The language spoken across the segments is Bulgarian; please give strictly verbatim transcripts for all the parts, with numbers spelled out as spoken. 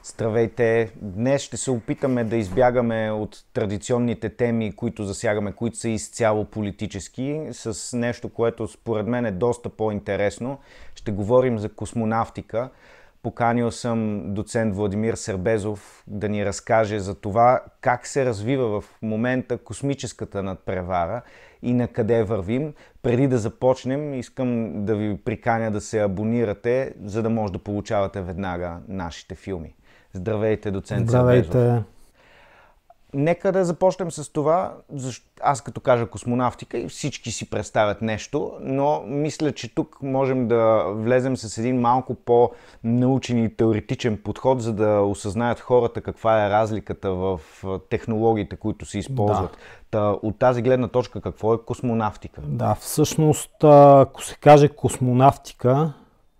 Здравейте! Днес ще се опитаме да избягаме от традиционните теми, които засягаме, които са изцяло политически, с нещо, което според мен е доста по-интересно. Ще говорим за космонавтика. Поканил съм доцент Владимир Сербезов да ни разкаже за това как се развива в момента космическата надпревара и на къде вървим. Преди да започнем, искам да ви приканя да се абонирате, за да може да получавате веднага нашите филми. Здравейте, доцент Здравейте. Сербезов. Нека да започнем с това. Аз като кажа космонавтика и всички си представят нещо, но мисля, че тук можем да влезем с един малко по-научен и теоретичен подход, за да осъзнаят хората каква е разликата в технологиите, които се използват. Да. Та, от тази гледна точка, какво е космонавтика? Да, всъщност, ако се каже космонавтика,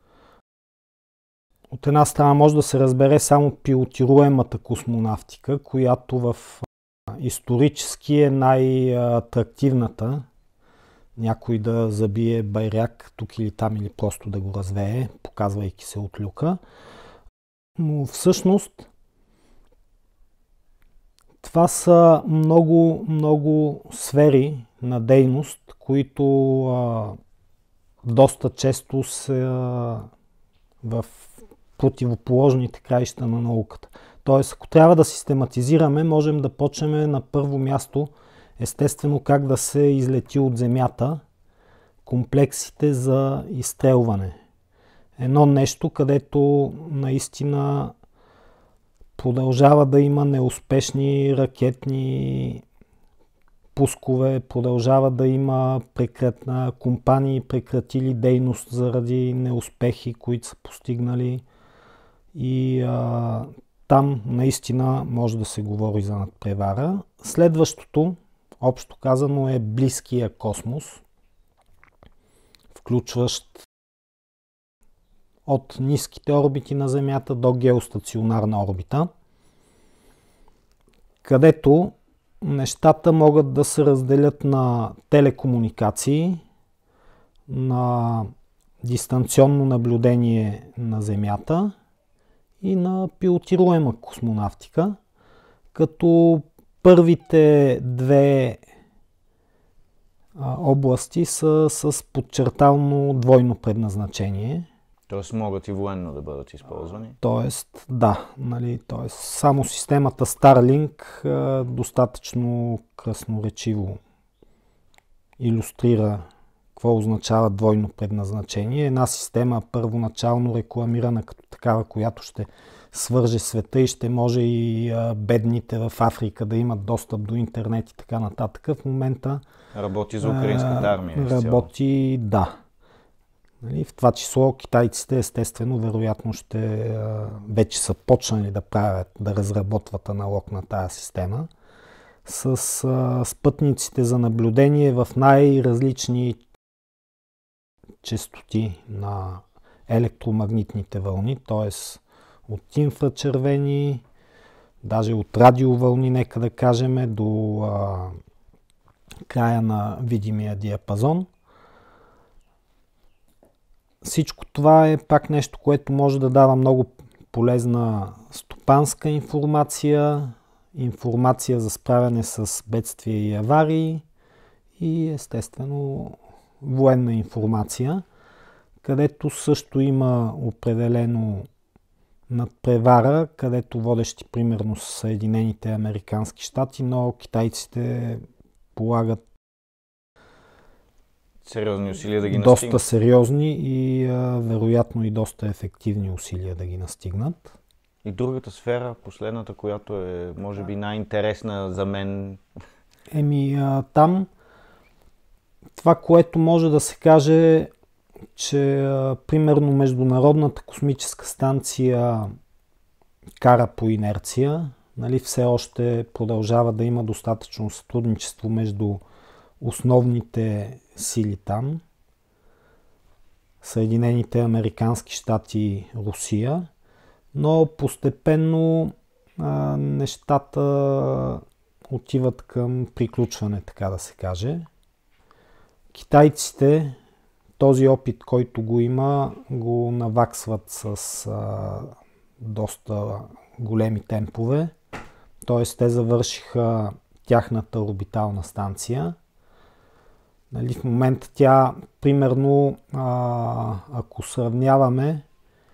от една страна може да се разбере само пилотируемата космонавтика, която в исторически е най-атрактивната. Някой да забие байрак тук или там или просто да го развее, показвайки се от люка. Но всъщност това са много, много сфери на дейност, които а, доста често са в противоположните краища на науката. Тоест, ако трябва да систематизираме, можем да почнем на първо място, естествено, как да се излети от Земята комплексите за изстрелване. Едно нещо, където наистина продължава да има неуспешни ракетни пускове, продължава да има прекратна компании, прекратили дейност заради неуспехи, които са постигнали. И а, там наистина може да се говори за надпревара. Следващото, общо казано, е близкия космос, включващ от ниските орбити на Земята до геостационарна орбита, където нещата могат да се разделят на телекомуникации, на дистанционно наблюдение на Земята и на пилотируема космонавтика, като първите две а, области са с подчертално двойно предназначение. Тоест могат и военно да бъдат използвани? Тоест, да. Нали, тоест, само системата Starlink а, достатъчно красноречиво илюстрира какво означава двойно предназначение. Една система първоначално рекламирана като такава, която ще свърже света и ще може и а, бедните в Африка да имат достъп до интернет и така нататък. В момента работи за украинската армия. А, работи, да. Нали, в това число китайците естествено вероятно ще а, вече са почнали да правят, да разработват аналог на тази система с а, спътниците за наблюдение в най-различни честоти на електромагнитните вълни, т.е. от инфрачервени, даже от радиовълни, нека да кажем, до а, края на видимия диапазон. Всичко това е пак нещо, което може да дава много полезна стопанска информация, информация за справяне с бедствия и аварии и естествено военна информация, където също има определено надпревара, където водещи примерно са Съединените американски щати, но китайците полагат сериозни усилия да ги доста настигнат. Доста сериозни и а, вероятно и доста ефективни усилия да ги настигнат. И другата сфера, последната, която е може би най-интересна за мен. Еми а, там това, което може да се каже, че а, примерно Международната космическа станция кара по инерция, нали, все още продължава да има достатъчно сътрудничество между основните сили там, Съединените американски щати и Русия, но постепенно а, нещата отиват към приключване, така да се каже. Китайците този опит, който го има, го наваксват с а, доста големи темпове. Т.е. те завършиха тяхната орбитална станция. Нали, в момента тя, примерно, а, ако сравняваме,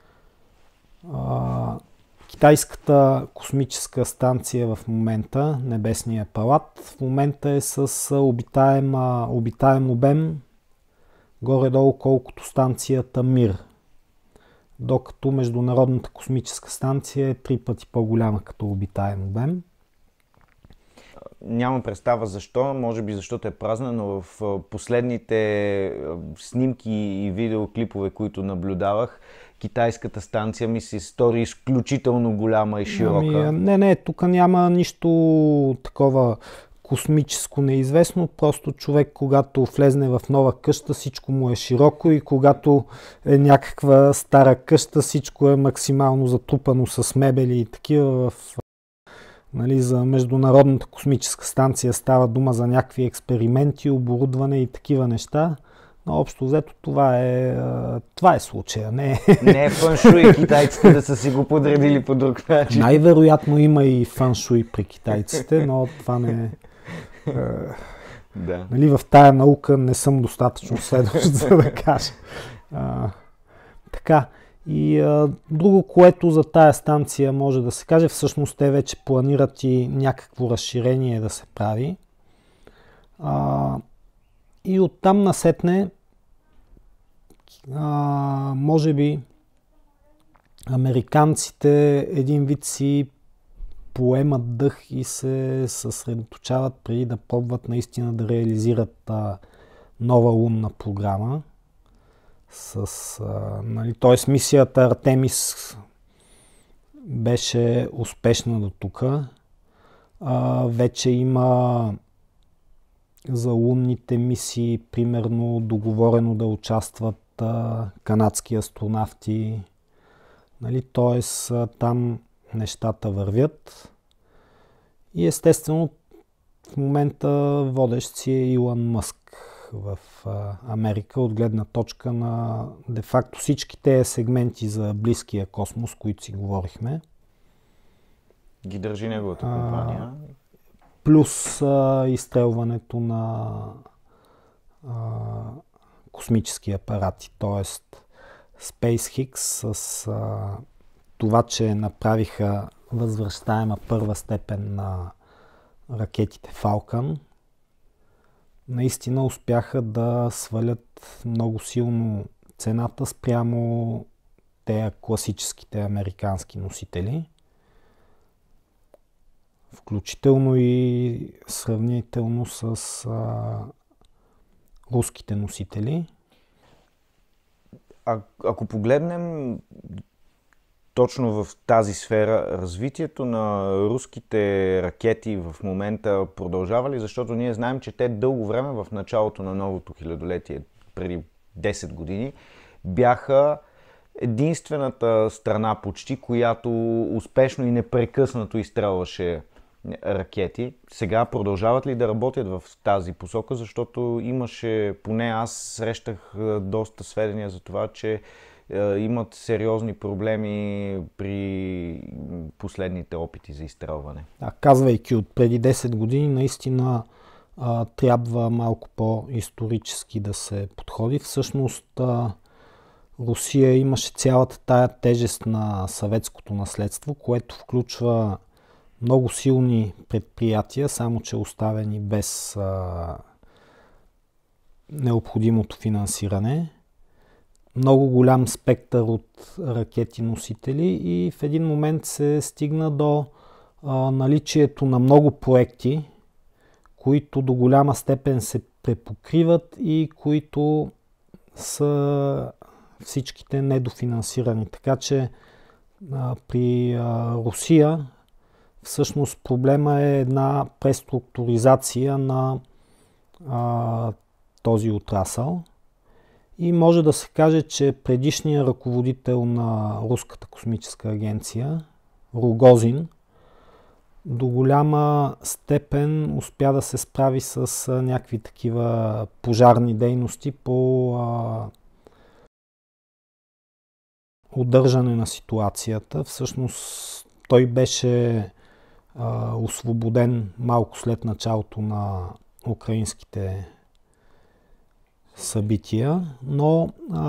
а, китайската космическа станция в момента, Небесния палат, в момента е с обитаем, обитаем обем горе-долу колкото станцията Мир. Докато Международната космическа станция е три пъти по-голяма като обитаем обем. Нямам представа защо, може би защото е празна, но в последните снимки и видеоклипове, които наблюдавах, китайската станция ми се стори изключително голяма и широка. Ами, не, не, тук няма нищо такова космическо неизвестно, просто човек, когато влезне в нова къща, всичко му е широко и когато е някаква стара къща, всичко е максимално затрупано с мебели и такива. В, нали, за Международната космическа станция става дума за някакви експерименти, оборудване и такива неща. Но общо взето това е, това е случая. Не, не е фъншуй китайците да са си го подредили по друг начин. Най-вероятно има и фъншуй при китайците, но това не е... Да. Нали, в тая наука не съм достатъчно следващ, за да кажа. А, така. И а, друго, което за тая станция може да се каже, всъщност те вече планират и някакво разширение да се прави. А, и оттам насетне а, може би американците един вид си поемат дъх и се съсредоточават преди да пробват наистина да реализират а, нова лунна програма. С, а, нали, т.е. мисията Артемис беше успешна до тук. Вече има за лунните мисии, примерно, договорено да участват а, канадски астронавти. Нали, т.е. там нещата вървят. И естествено в момента водещ си е Илон Мъск в а, Америка от гледна точка на де-факто всички тези сегменти за близкия космос, които си говорихме. Ги държи неговата компания. А, плюс а, изстрелването на а, космически апарати, т.е. SpaceX с а, това, че направиха възвръщаема първа степен на ракетите Falcon, наистина успяха да свалят много силно цената спрямо тези класическите американски носители. Включително и сравнително с а, руските носители. А, ако погледнем точно в тази сфера, развитието на руските ракети в момента продължава ли? Защото ние знаем, че те дълго време в началото на новото хилядолетие, преди десет години, бяха единствената страна почти, която успешно и непрекъснато изстрелваше ракети. Сега продължават ли да работят в тази посока? Защото имаше, поне аз срещах доста сведения за това, че имат сериозни проблеми при последните опити за изстрелване. А, казвайки от преди десет години, наистина а, трябва малко по-исторически да се подходи. Всъщност а, Русия имаше цялата тая тежест на съветското наследство, което включва много силни предприятия, само че оставени без а, необходимото финансиране. Много голям спектър от ракети-носители и в един момент се стигна до а, наличието на много проекти, които до голяма степен се препокриват и които са всичките недофинансирани. Така че а, при а, Русия всъщност проблема е една преструктуризация на а, този отрасъл. И може да се каже, че предишният ръководител на Руската космическа агенция, Рогозин, до голяма степен успя да се справи с а, някакви такива пожарни дейности по а, удържане на ситуацията. Всъщност той беше а, освободен малко след началото на украинските събития, но а,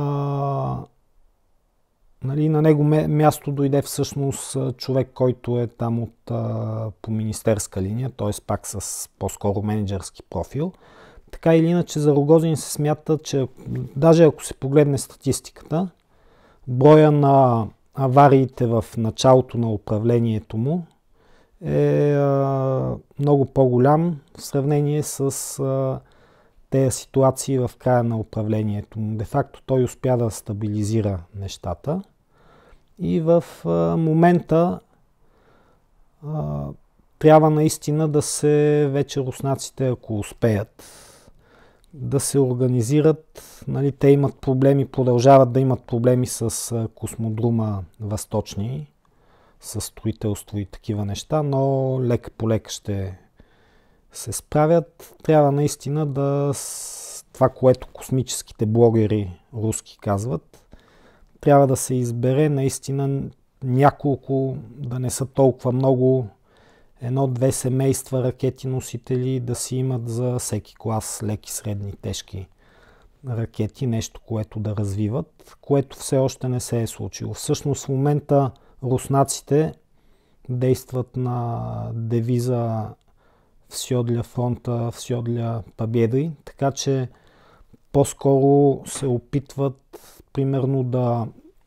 нали, на него място дойде всъщност човек, който е там от, а, по министерска линия, т.е. пак с по-скоро менеджерски профил. Така или иначе за Рогозин се смята, че даже ако се погледне статистиката, броя на авариите в началото на управлението му е а, много по-голям в сравнение с а, тези ситуации в края на управлението му. Де факто той успя да стабилизира нещата и в а, момента а, трябва наистина да се, вече руснаците, ако успеят, да се организират. Нали, те имат проблеми, продължават да имат проблеми с а, космодрума Възточни, с строителство и такива неща, но лека по лека ще се справят. Трябва наистина да, това, което космическите блогери руски казват, трябва да се избере наистина няколко, да не са толкова много, едно-две семейства ракети носители да си имат за всеки клас леки, средни, тежки ракети, нещо, което да развиват, което все още не се е случило. Всъщност в момента руснаците действат на девиза "Всё для фронта, всё для победы", така че по-скоро се опитват примерно да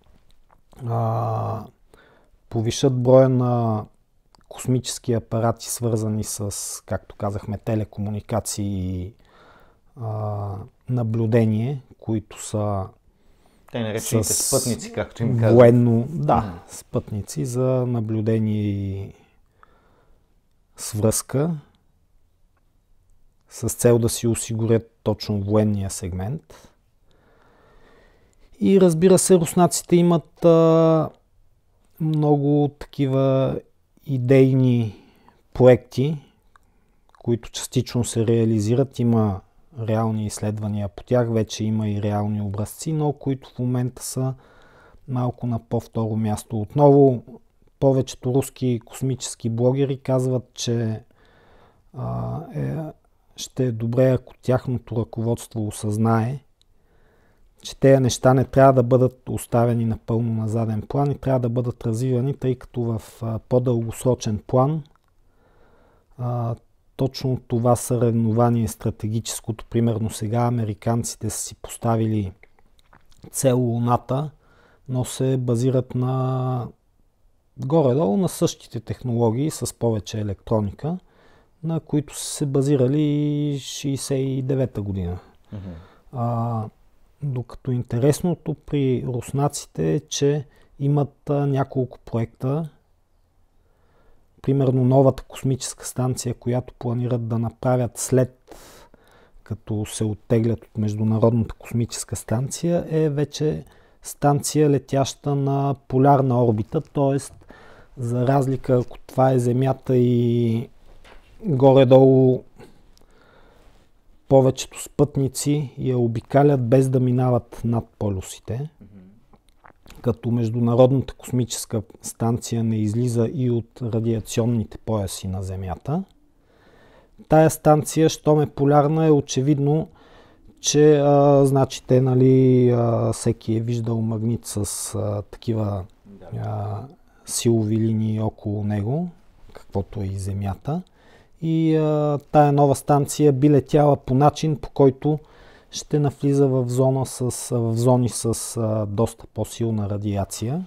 а, повишат броя на космически апарати, свързани с, както казахме, телекомуникации и а, наблюдение, които са те наречените спътници, както им казват. Военно, да, спътници за наблюдение и свръзка, с цел да си осигурят точно военния сегмент. И разбира се, руснаците имат а, много такива идейни проекти, които частично се реализират. Има реални изследвания по тях, вече има и реални образци, но които в момента са малко на по-второ място. Отново, повечето руски космически блогери казват, че а, е, ще е добре, ако тяхното ръководство осъзнае, че тези неща не трябва да бъдат оставени напълно на заден план и трябва да бъдат развивани, тъй като в а, по-дългосрочен план а, точно това съревнование стратегическото, примерно сега американците са си поставили цел Луната, но се базират на горе-долу на същите технологии с повече електроника, на които са се базирали шейсет и девета година. Mm-hmm. А, докато интересното при руснаците е, че имат а, няколко проекта. Примерно новата космическа станция, която планират да направят след като се оттеглят от Международната космическа станция, е вече станция летяща на полярна орбита, т.е. за разлика, ако това е Земята и горе-долу повечето спътници я обикалят без да минават над полюсите, mm-hmm. като Международната космическа станция не излиза и от радиационните пояси на Земята. Тая станция, щом е полярна, е очевидно, че а, значи те, нали, а, всеки е виждал магнит с а, такива а, силови линии около него, каквото е и Земята. И а, тая нова станция би летяла по начин, по който ще навлиза в, зона с, в зони с а, доста по-силна радиация,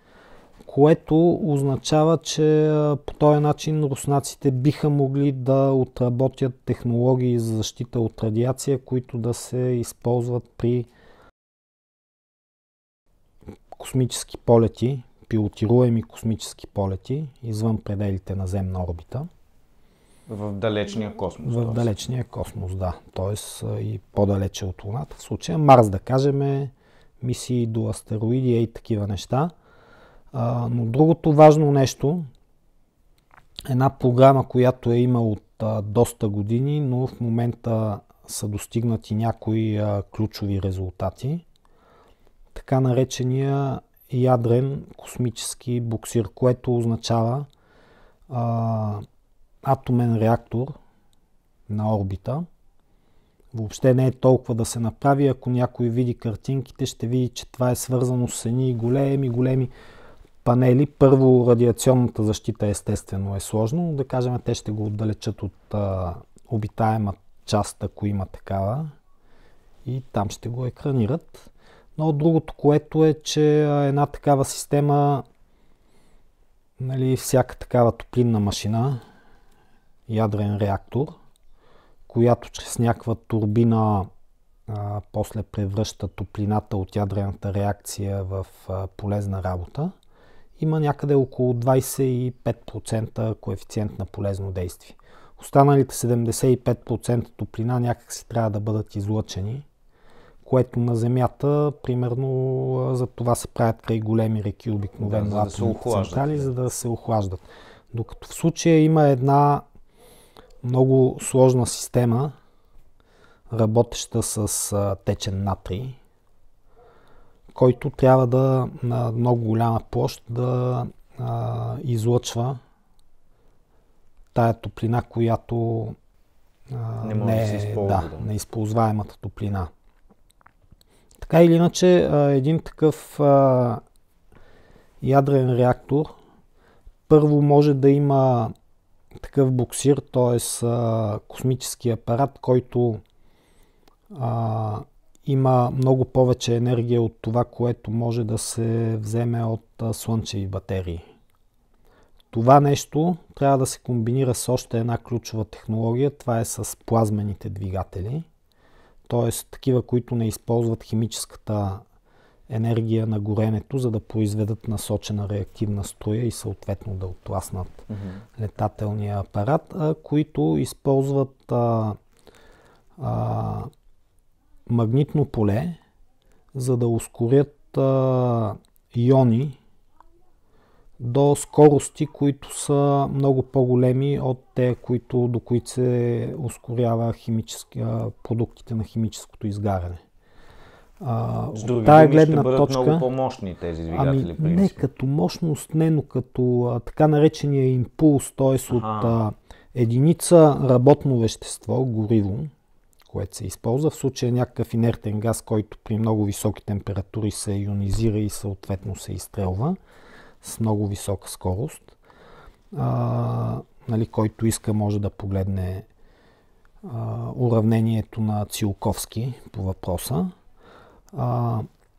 което означава, че а, по този начин руснаците биха могли да отработят технологии за защита от радиация, които да се използват при космически полети, пилотируеми космически полети извън пределите на земна орбита. В далечния космос. В далечния космос, да. Тоест и по-далече от Луната. В случая Марс, да кажем, мисии до астероиди и такива неща. А, но другото важно нещо, една програма, която е има от а, доста години, но в момента са достигнати някои а, ключови резултати. Така наречения ядрен космически буксир, което означава а, атомен реактор на орбита. Въобще не е толкова да се направи. Ако някой види картинките, ще види, че това е свързано с едни големи, големи панели. Първо, радиационната защита естествено е сложно. Да кажем, те ще го отдалечат от а, обитаема част, ако има такава. И там ще го екранират. Но другото, което е, че една такава система, нали, всяка такава топлинна машина, ядрен реактор, която чрез някаква турбина а, после превръща топлината от ядрената реакция в а, полезна работа, има някъде около двадесет и пет процента коефициент на полезно действие. Останалите седемдесет и пет процента топлина някак си трябва да бъдат излъчени, което на Земята, примерно, за това се правят край големи реки обикновено, да, за да атомни централи, за да се охлаждат. Докато в случая има една много сложна система, работеща с а, течен натрий, който трябва да на много голяма площ да а, излъчва тая топлина, която а, не, може не да се използва, да, да. неизползваемата топлина. Така или иначе, а, един такъв а, ядрен реактор първо може да има такъв буксир, т.е. космически апарат, който а, има много повече енергия от това, което може да се вземе от а, слънчеви батерии. Това нещо трябва да се комбинира с още една ключова технология, това е с плазмените двигатели, т.е. такива, които не използват химическата енергия на горенето, за да произведат насочена реактивна струя и съответно да оттласнат mm-hmm. летателния апарат, а, които използват а, а, магнитно поле, за да ускорят а, иони до скорости, които са много по-големи от те, които, до които се ускорява химически, а, продуктите на химическото изгаряне. С други думи, ще бъдат точка, много по-мощни тези двигатели. Ами, не като мощност, не, но като а, така наречения импулс, т.е. от а, единица работно вещество, гориво, което се използва, в случая някакъв инертен газ, който при много високи температури се ионизира и съответно се изстрелва с много висока скорост. А, нали, който иска, може да погледне а, уравнението на Циолковски по въпроса. А,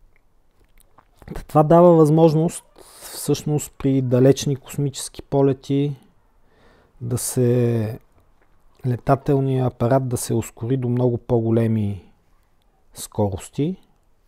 това дава възможност всъщност при далечни космически полети да се летателният апарат да се ускори до много по-големи скорости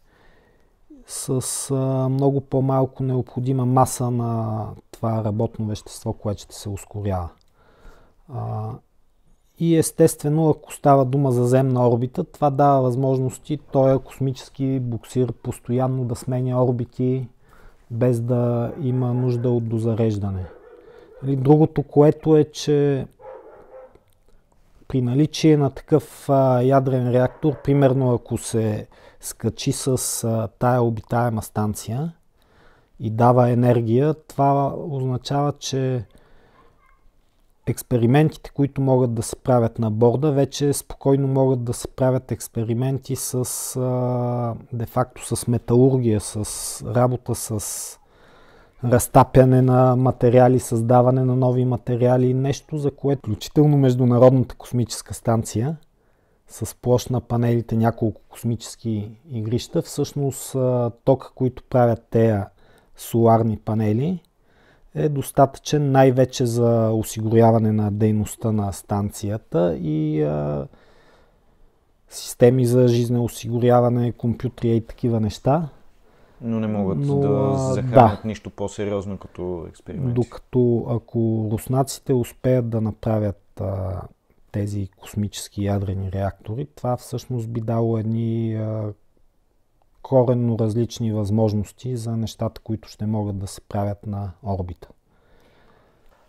с а, много по-малко необходима маса на това работно вещество, което ще се ускорява. А, И естествено, ако става дума за земна орбита, това дава възможности този космически буксир постоянно да сменя орбити, без да има нужда от дозареждане. Другото, което е, че при наличие на такъв а, ядрен реактор, примерно ако се скачи с а, тая обитаема станция и дава енергия, това означава, че експериментите, които могат да се правят на борда, вече спокойно могат да се правят експерименти с а, де-факто с металургия, с работа с разтапяне на материали, създаване на нови материали, нещо, за което включително Международната космическа станция с площ на панелите няколко космически игрища, всъщност а, тока, които правят тези соларни панели, е достатъчен най-вече за осигуряване на дейността на станцията и а, системи за жизнеосигуряване, компютри и такива неща. Но не могат Но, да захранят да. нищо по-сериозно като експерименти. Докато ако руснаците успеят да направят а, тези космически ядрени реактори, това всъщност би дало едни а, коренно различни възможности за нещата, които ще могат да се правят на орбита.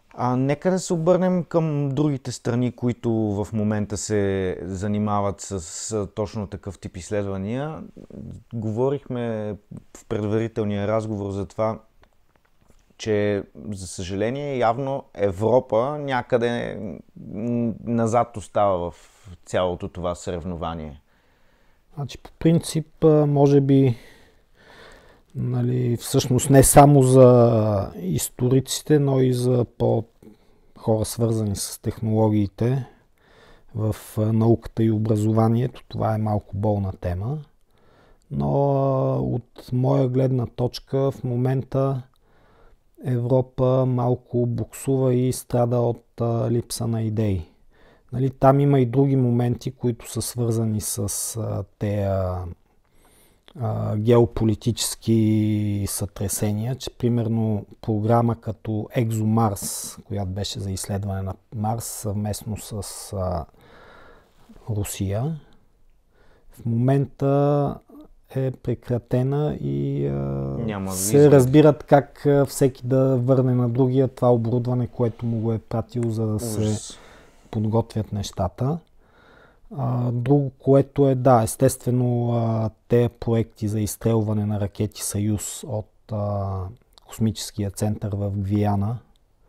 А нека да се обърнем към другите страни, които в момента се занимават с, с точно такъв тип изследвания. Говорихме в предварителния разговор за това, че за съжаление явно Европа някъде назад остава в цялото това съревнование. Значи, по принцип, може би, нали, всъщност не само за историците, но и за по-хора свързани с технологиите в науката и образованието. Това е малко болна тема. Но от моя гледна точка в момента Европа малко буксува и страда от а, липса на идеи. Нали, там има и други моменти, които са свързани с а, тези а, геополитически сътресения, че примерно програма като ExoMars, която беше за изследване на Марс съвместно с а, Русия, в момента е прекратена и а, се разбират как а, всеки да върне на другия това оборудване, което му го е пратил, за да Ужас. се подготвят нещата. А, друго, което е, да, естествено, а, те проекти за изстрелване на ракети Съюз от а, космическия център в Гвиана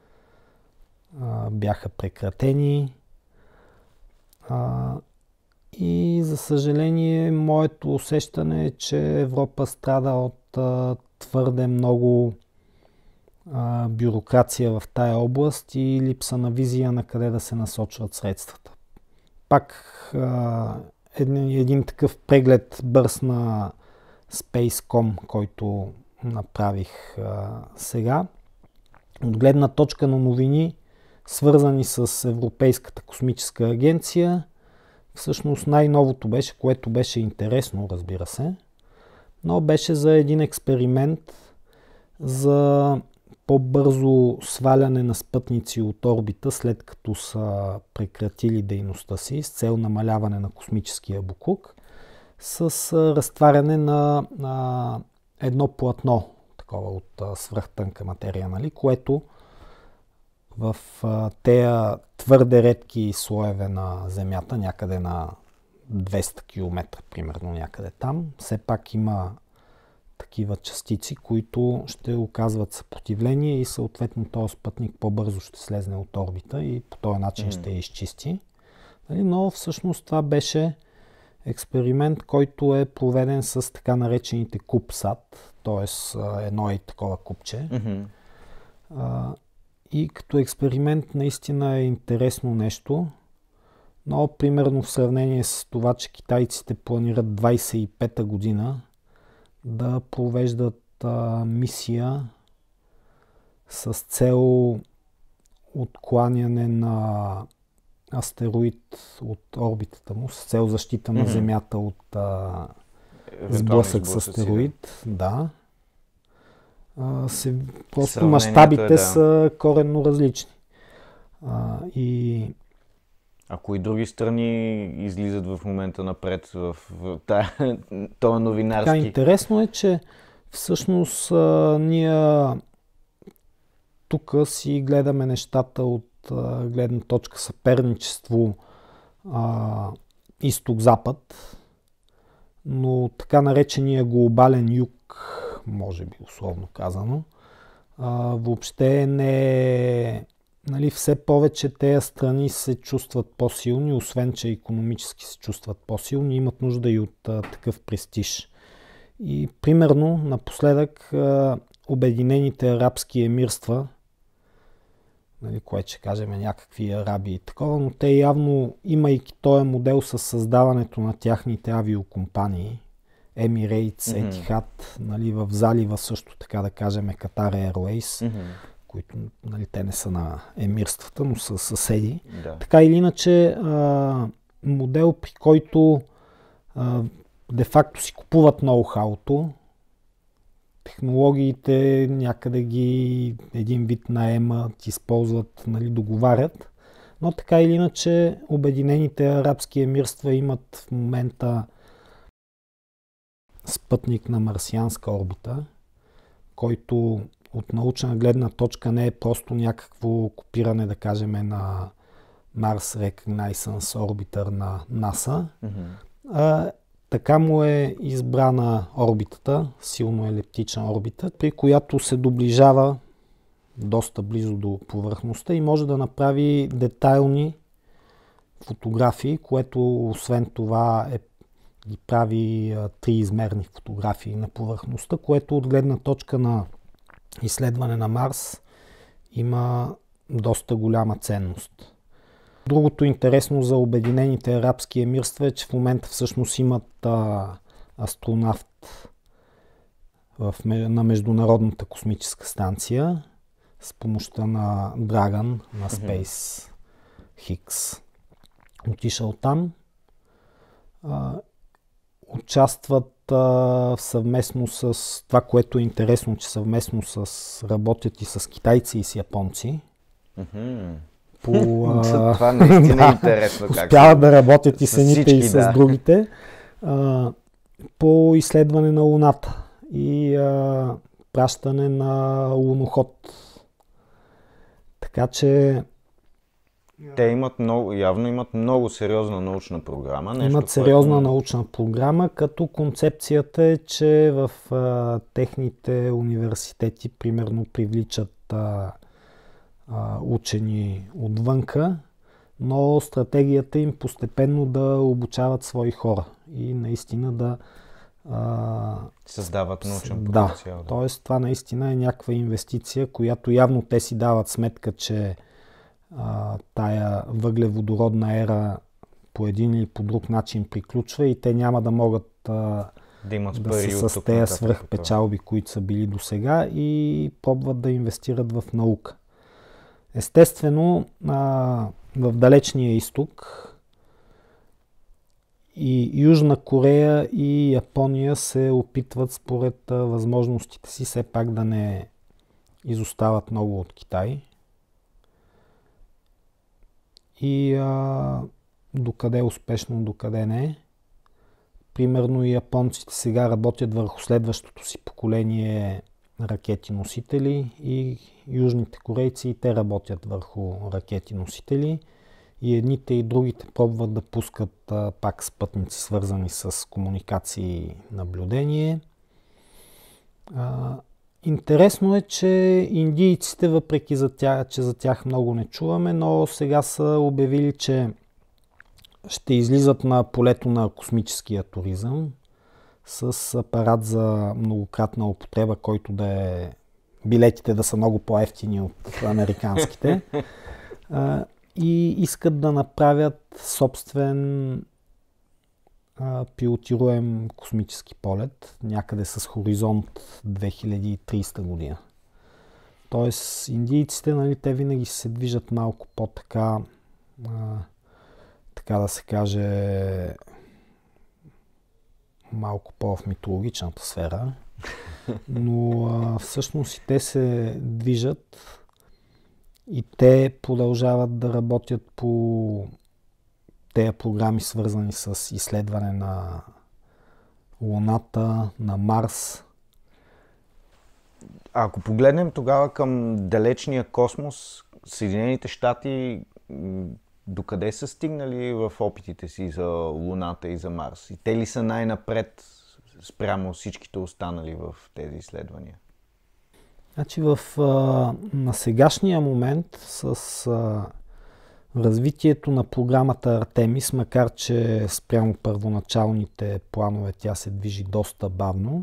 а, бяха прекратени. А, И за съжаление, моето усещане е, че Европа страда от а, твърде много а, бюрокрация в тая област и липса на визия на къде да се насочват средствата. Пак а, един, един такъв преглед бърз на Space.com, който направих а, сега. От гледна точка на новини, свързани с Европейската космическа агенция, всъщност най-новото беше, което беше интересно, разбира се, но беше за един експеримент за по-бързо сваляне на спътници от орбита, след като са прекратили дейността си с цел намаляване на космическия боклук, с разтваряне на, на едно платно, такова от свръхтънка материя, нали, което в тея твърде редки слоеве на Земята, някъде на двеста километра, примерно някъде там, все пак има такива частици, които ще оказват съпротивление и съответно този спътник по-бързо ще слезне от орбита и по този начин mm. ще я изчисти. Но всъщност това беше експеримент, който е проведен с така наречените кубсат, т.е. едно и такова купче. Mm-hmm. И като експеримент наистина е интересно нещо, но примерно в сравнение с това, че китайците планират двайсет и пета година да провеждат а, мисия с цел откланяне на астероид от орбитата му, с цел защита на mm-hmm. Земята от а, сблъсък с астероид. Да. Се, просто мащабите е, да. са коренно различни. А, и... Ако и други страни излизат в момента напред в, в този новинарски... Така, интересно е, че всъщност а, ние тук си гледаме нещата от а, гледна точка съперничество а, изток-запад, но така наречения глобален юг, може би условно казано, а, въобще не... Нали, все повече тези страни се чувстват по-силни, освен че икономически се чувстват по-силни, имат нужда и от а, такъв престиж. И примерно, напоследък, а, Обединените арабски емирства, нали, което ще кажем някакви араби и такова, но те явно, имайки този модел с създаването на тяхните авиокомпании, Emirates, Etihad, mm-hmm. нали, в залива също така да кажем Qatar Airways, mm-hmm. които, нали, те не са на емирствата, но са съседи. Да. Така или иначе, а, модел, при който а, де-факто си купуват ноу-хауто, технологиите някъде ги един вид наемат, използват, нали, договарят, но така или иначе Обединените арабски емирства имат в момента спътник на марсианска орбита, който от научна гледна точка не е просто някакво копиране, да кажем, на Mars Reconnaissance Orbiter на НАСА. Mm-hmm. А, така му е избрана орбитата, силно елиптична орбита, при която се доближава доста близо до повърхността и може да направи детайлни фотографии, което освен това е, ги прави а, триизмерни фотографии на повърхността, което от гледна точка на изследване на Марс има доста голяма ценност. Другото интересно за Обединените арабски емирства е, че в момента всъщност имат а, астронавт в, на Международната космическа станция с помощта на Dragon на SpaceX. Отишъл там. А, участват а, съвместно с това, което е интересно, че съвместно с работят и с китайци и с японци. Mm-hmm. По, а, това наистина е интересно. Успяват да работят и с едните всички, и с да. другите. А, по изследване на Луната и а, пращане на луноход. Така че те имат много, явно имат много сериозна научна програма. Нещо, имат сериозна което... научна програма, като концепцията е, че в а, техните университети примерно привличат а, а, учени отвънка, но стратегията им постепенно да обучават свои хора и наистина да а, създават научен да, потенциал. Да, т.е. това наистина е някаква инвестиция, която явно те си дават сметка, че а, тая въглеводородна ера по един или по друг начин приключва и те няма да могат а, да, имат да пари се с тези свръхпечалби, които са били до сега и пробват да инвестират в наука. Естествено, а, в далечния изток и Южна Корея и Япония се опитват според а, възможностите си все пак да не изостават много от Китай. И а, докъде успешно, докъде не. Примерно и японците сега работят върху следващото си поколение ракети-носители и южните корейци и те работят върху ракети-носители. И едните и другите пробват да пускат а, пак спътници, свързани с комуникации и наблюдение. А, интересно е, че индийците, въпреки за тях, че за тях много не чуваме, но сега са обявили, че ще излизат на полето на космическия туризъм с апарат за многократна употреба, който да е билетите да са много по-евтини от американските. А, и искат да направят собствен а, пилотируем космически полет някъде с хоризонт две хиляди и тридесета година. Тоест, индийците, нали, те винаги се движат малко по-така, а, така да се каже, малко по-в митологичната сфера, но а, всъщност и те се движат и те продължават да работят по тези програми, свързани с изследване на Луната, на Марс. Ако погледнем тогава към далечния космос, Съединените щати докъде са стигнали в опитите си за Луната и за Марс? И те ли са най-напред спрямо всичките останали в тези изследвания? Значи в, а, на сегашния момент с а, развитието на програмата Артемис, макар че спрямо първоначалните планове тя се движи доста бавно,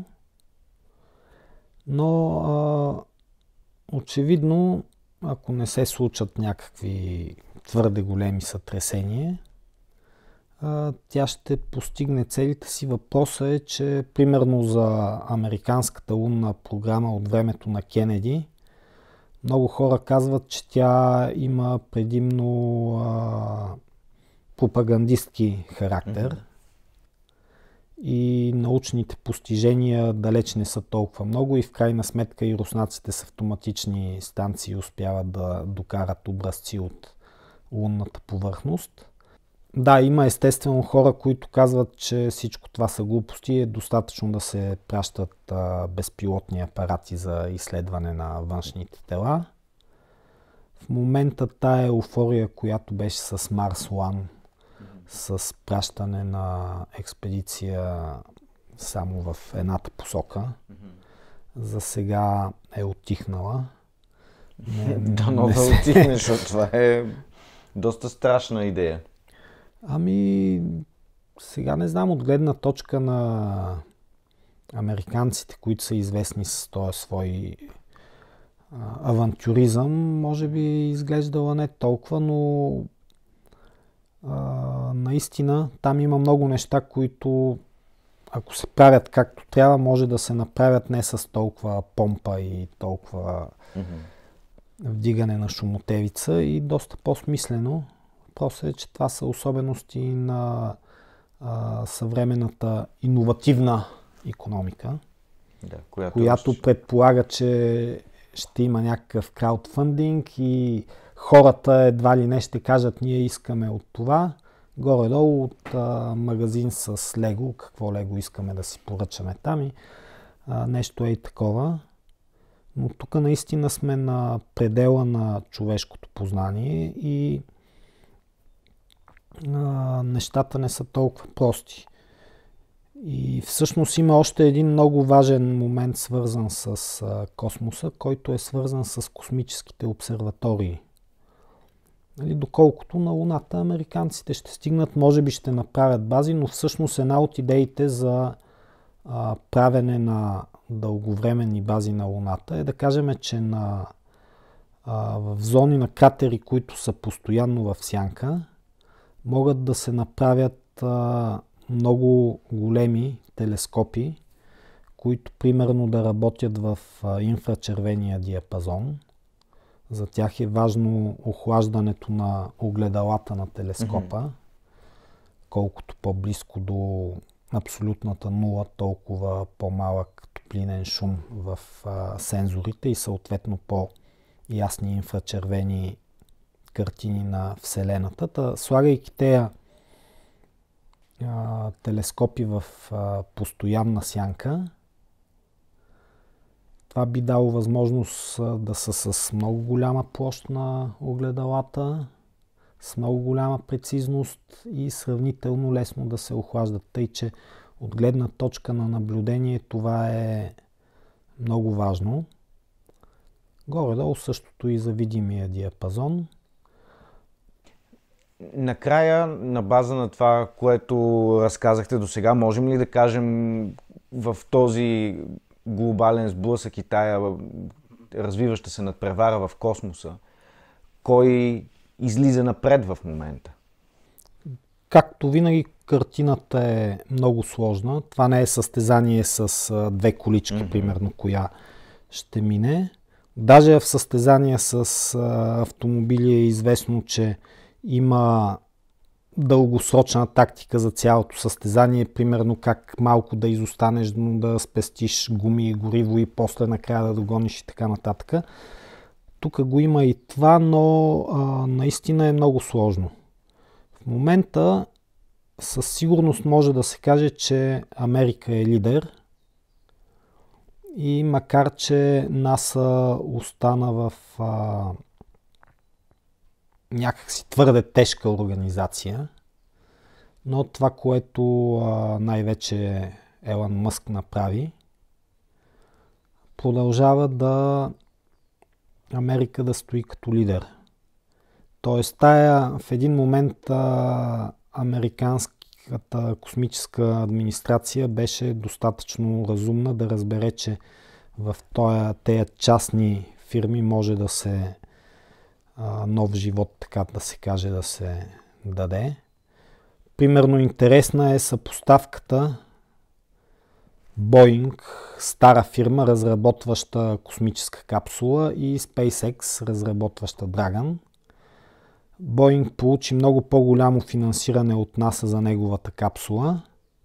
но а, очевидно, ако не се случат някакви твърде големи сътресения, а, тя ще постигне целите си. Въпросът е, че примерно за американската лунна програма от времето на Кенеди, много хора казват, че тя има предимно а, пропагандистки характер. Mm-hmm. И научните постижения далеч не са толкова много и в крайна сметка и руснаците с автоматични станции успяват да докарат образци от лунната повърхност. Да, има естествено хора, които казват, че всичко това са глупости и е достатъчно да се пращат а, безпилотни апарати за изследване на външните тела. В момента тая еуфория, която беше с Mars One, с пращане на експедиция само в едната посока, за сега е отихнала. Не, Дано да отихне, защото това е доста страшна идея. Ами, сега не знам, от гледна точка на американците, които са известни с този свой а, авантюризъм, може би изглеждала не толкова, но а, наистина там има много неща, които ако се правят както трябва, може да се направят не с толкова помпа и толкова mm-hmm. вдигане на шумотевица и доста по-смислено. Въпросът е, че това са особености на а, съвременната иновативна икономика, да, която, която предполага, че ще има някакъв краудфандинг и хората едва ли не ще кажат, ние искаме от това. Горе-долу от а, магазин с Лего, какво Лего искаме да си поръчаме там и а, нещо е и такова. Но тук наистина сме на предела на човешкото познание и а, нещата не са толкова прости. И всъщност има още един много важен момент, свързан с а, космоса, който е свързан с космическите обсерватории. Нали, доколкото на Луната американците ще стигнат, може би ще направят бази, но всъщност една от идеите за а, правене на дълговременни бази на Луната е да кажем, че на, а, в зони на кратери, които са постоянно в сянка, могат да се направят а, много големи телескопи, които примерно да работят в а, инфрачервения диапазон. За тях е важно охлаждането на огледалата на телескопа. Mm-hmm. Колкото по-близко до абсолютната нула, толкова по-малък топлинен шум в а, сензорите и съответно по-ясни инфрачервени картини на Вселената. Та, слагайки тези а, телескопи в а, постоянна сянка, това би дало възможност да са с много голяма площ на огледалата, с много голяма прецизност и сравнително лесно да се охлаждат. Тъй, че от гледна точка на наблюдение това е много важно. Горе-долу същото и за видимия диапазон. Накрая, на база на това, което разказахте до сега, можем ли да кажем в този глобален сблъсък и тая развиваща се надпревара в космоса, кой излиза напред в момента? Както винаги, картината е много сложна. Това не е състезание с а, две колички, mm-hmm. примерно, коя ще мине. Даже в състезание с а, автомобили е известно, че има дългосрочна тактика за цялото състезание, примерно как малко да изостанеш, но да спестиш гуми и гориво и после накрая да догониш и така нататък. Тук го има и това, но а, наистина е много сложно. В момента със сигурност може да се каже, че Америка е лидер и макар, че НАСА остана в а, някакси твърде тежка организация, но това, което а, най-вече Елън Мъск направи, продължава да Америка да стои като лидер. Тоест, тая в един момент а, американската космическа администрация беше достатъчно разумна да разбере, че в тези частни фирми може да се нов живот, така да се каже, да се даде. Примерно интересна е съпоставката Boeing, стара фирма, разработваща космическа капсула, и SpaceX, разработваща Dragon. Boeing получи много по-голямо финансиране от НАСА за неговата капсула,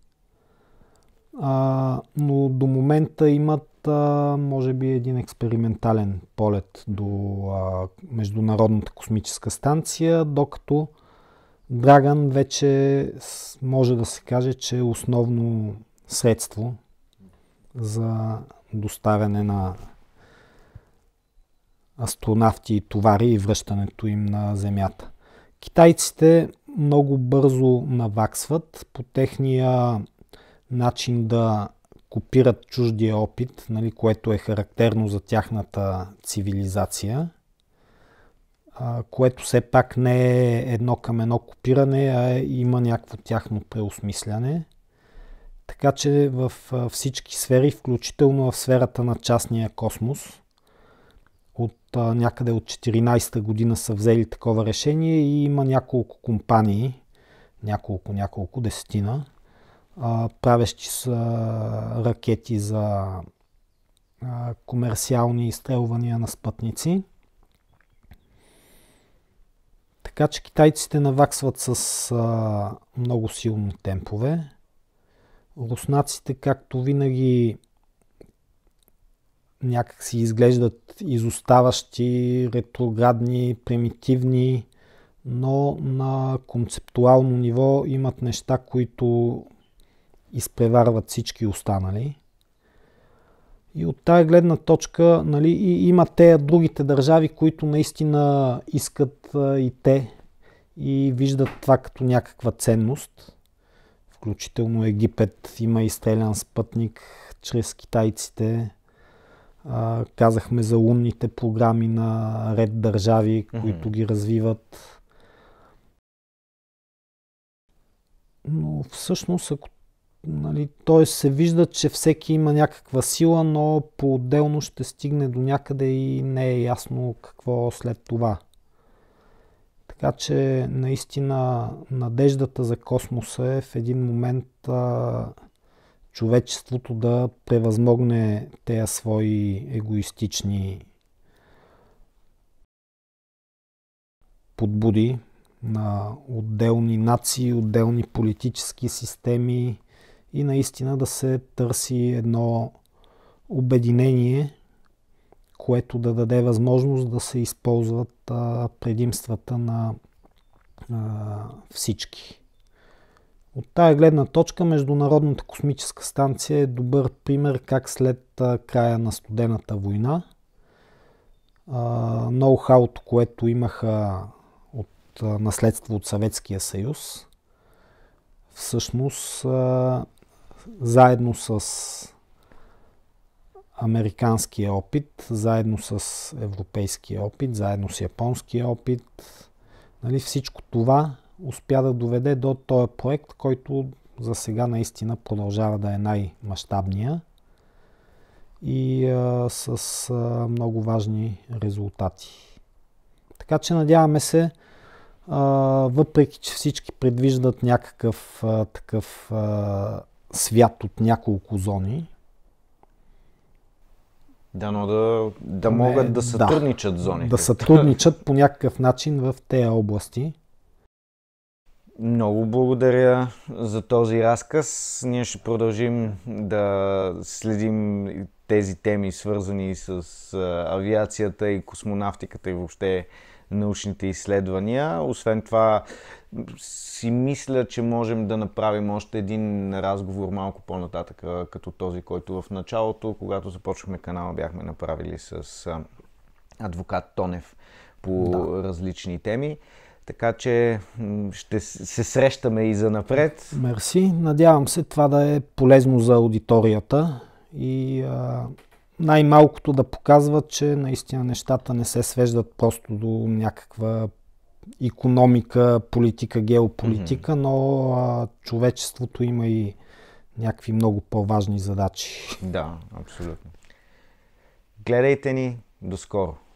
а, но до момента имат може би един експериментален полет до а, Международната космическа станция, докато Драган вече може да се каже, че е основно средство за доставяне на астронавти и товари и връщането им на Земята. Китайците много бързо наваксват по техния начин да копират чуждия опит, нали, което е характерно за тяхната цивилизация, а, което все пак не е едно към едно копиране, а има някакво тяхно преосмисляне. Така че в всички сфери, включително в сферата на частния космос, от а, някъде от четиринайсета година са взели такова решение и има няколко компании, няколко, няколко десетина, а, правещи са ракети за а, комерциални изстрелвания на спътници. Така че китайците наваксват с а, много силни темпове. Руснаците, както винаги, някак си изглеждат изоставащи, ретроградни, примитивни, но на концептуално ниво имат неща, които изпреварват всички останали. И от тая гледна точка, нали, и има те другите държави, които наистина искат а, и те и виждат това като някаква ценност. Включително Египет има изстрелян спътник чрез китайците. А, казахме за лунните програми на ред държави, mm-hmm. които ги развиват. Но всъщност, ако, нали, т.е. се вижда, че всеки има някаква сила, но по-отделно ще стигне до някъде и не е ясно какво след това. Така че наистина надеждата за космоса е в един момент а, човечеството да превъзмогне тези свои егоистични подбуди на отделни нации, отделни политически системи и наистина да се търси едно обединение, което да даде възможност да се използват а, предимствата на а, всички. От тая гледна точка Международната космическа станция е добър пример как след а, края на Студената война а, ноу-хауто, което имаха от а, наследство от Съветския съюз, всъщност а, заедно с американския опит, заедно с европейския опит, заедно с японския опит, нали, всичко това успя да доведе до този проект, който за сега наистина продължава да е най-мащабния и а, с а, много важни резултати. Така че надяваме се, а, въпреки че всички предвиждат някакъв а, такъв а, свят от няколко зони, Дано да, да могат не, да сътрудничат да, зоните. Да сътрудничат по някакъв начин в тези области. Много благодаря за този разказ. Ние ще продължим да следим тези теми, свързани с авиацията и космонавтиката и въобще научните изследвания. Освен това, си мисля, че можем да направим още един разговор малко по-нататък, като този, който в началото, когато започнахме канала, бяхме направили с адвокат Тонев по да. различни теми. Така че ще се срещаме и за напред. Мерси. Надявам се това да е полезно за аудиторията и а, най-малкото да показва, че наистина нещата не се свеждат просто до някаква икономика, политика, геополитика, mm-hmm. но а, човечеството има и някакви много по-важни задачи. Да, абсолютно. Гледайте ни. До скоро.